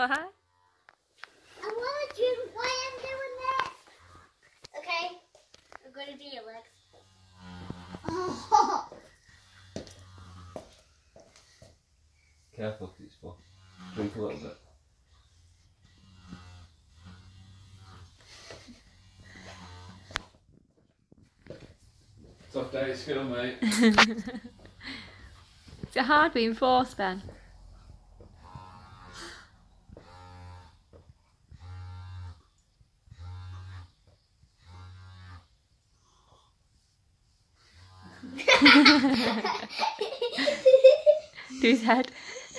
What? I want to drink while I'm doing that. Okay, I'm going to do your legs. Oh. Careful, 'cause it's full. Drink a little bit. Tough day at school, mate. Is it hard being forced, Ben? Do his head.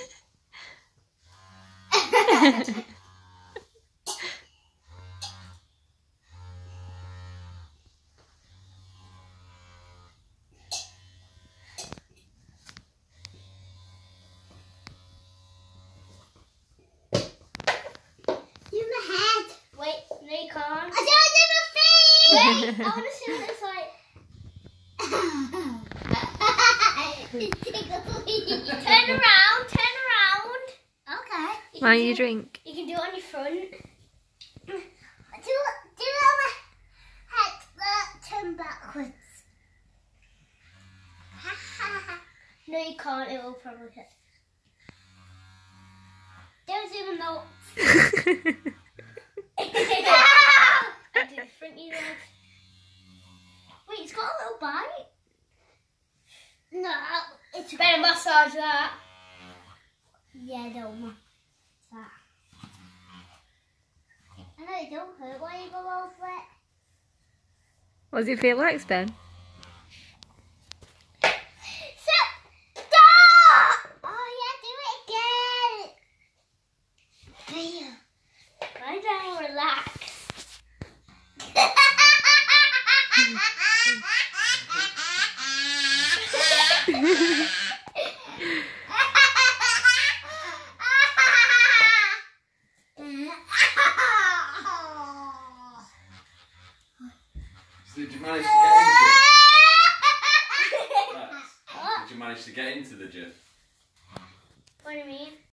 Do my head. Wait, no you can't. I don't do my feet. Wait, I want to see what it's like. Turn around, turn around. Okay. Why you drink? You can do it on your front. Do it on my head, turn backwards. No, you can't, it will probably hit. Don't even know. I do the front of your legs. Wait, it's got a little bite. No, it's better massage that. Yeah, don't massage that. I know it don't hurt when you go over it. What does it feel like, Ben? Stop! Oh yeah, do it again. Lie down, relax. So did you manage to get into it? Did you manage to get into the gym? What do you mean?